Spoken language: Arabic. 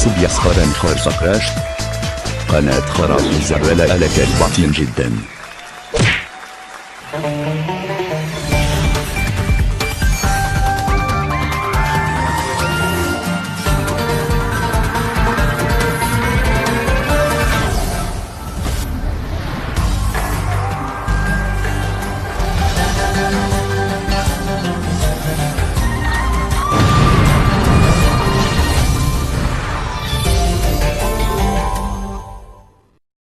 انصب يسخرا خرزقراش. قناة خراف زرلا لك الباطن جدا.